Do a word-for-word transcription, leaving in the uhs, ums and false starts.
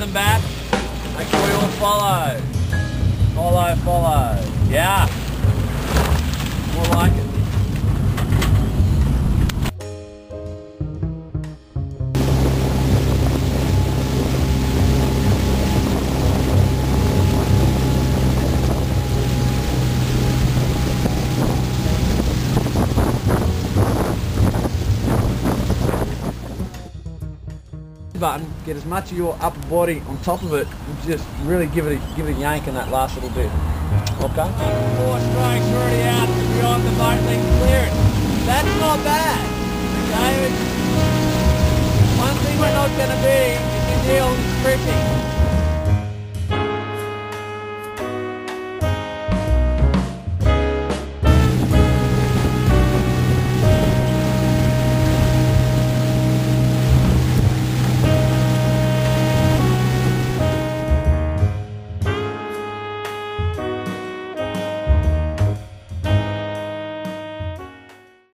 them back. Make sure you all follow. Follow, follow. Yeah. More like it. Button, get as much of your upper body on top of it, and just really give it a, give it a yank in that last little bit. Okay? Four strokes already out beyond the boat length clearance. That's not bad. Okay? One thing we're not going to be is in the tripping.